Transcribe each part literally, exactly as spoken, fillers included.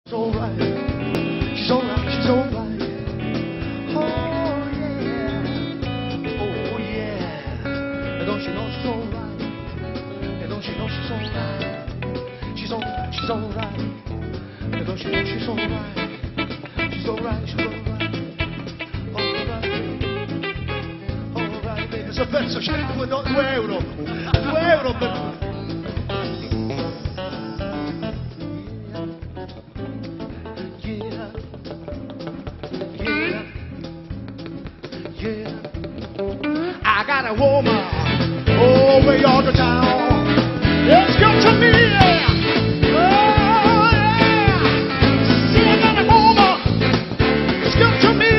alright, she's alright, she's alright. Oh yeah, oh yeah. And don't you know she's alright? And don't you know she's alright? She's alright, she's alright. And don't you know she's alright? She's alright, she's alright. Alright, alright, baby. Questo pezzo c'è due euro, due euro per... I got a woman over all the town. Let's go to me, yeah. Oh yeah. See, I got a woman. Let's go to me.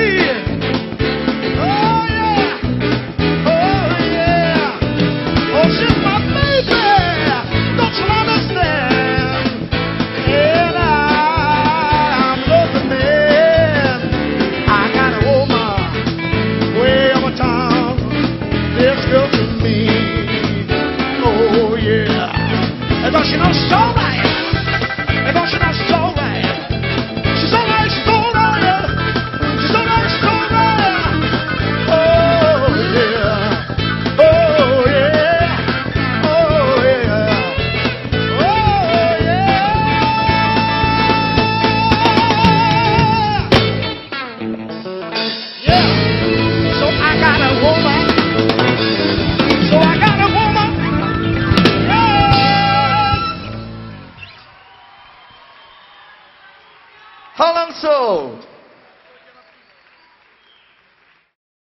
Oh yeah. Oh yeah. Oh, she's my baby. Don't you understand? And I'm loving man. I got a woman way over town. Let's go to me, oh yeah. And don't you know she's alright? And don't you know she's alright? She's alright, she's alright. She's alright, she's alright. Oh yeah, oh yeah, oh yeah, oh yeah. Yeah. So I got a woman. So I got a woman. Yeah. How long so?